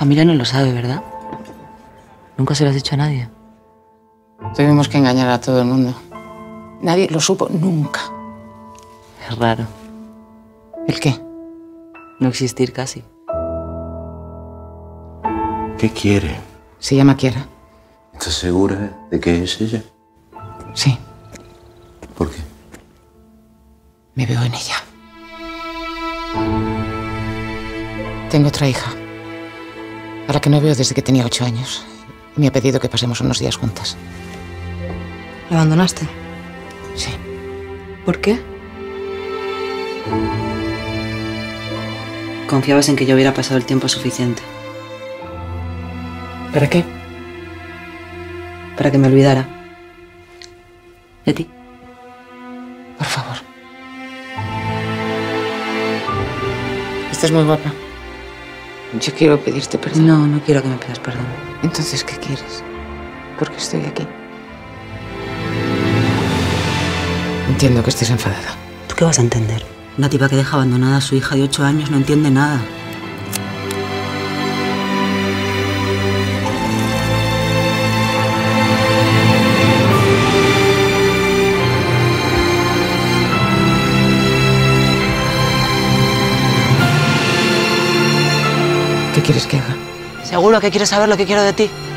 Camila no lo sabe, ¿verdad? Nunca se lo has dicho a nadie. Tuvimos que engañar a todo el mundo. Nadie lo supo nunca. Es raro. ¿El qué? No existir casi. ¿Qué quiere? Se llama Kiara. ¿Estás segura de que es ella? Sí, ¿Por qué? me veo en ella. Tengo otra hija, a la que no veo desde que tenía 8 años. Y me ha pedido que pasemos unos días juntas. ¿La abandonaste? Sí. ¿Por qué? Confiabas en que yo hubiera pasado el tiempo suficiente. ¿Para qué? Para que me olvidara. ¿De ti? Por favor. Estás muy guapa. Yo quiero pedirte perdón. No, no quiero que me pidas perdón. Entonces, ¿qué quieres? ¿Por qué estoy aquí? Entiendo que estés enfadada. ¿Tú qué vas a entender? Una tipa que deja abandonada a su hija de 8 años no entiende nada. ¿Qué quieres que haga? ¿Seguro que quieres saber lo que quiero de ti?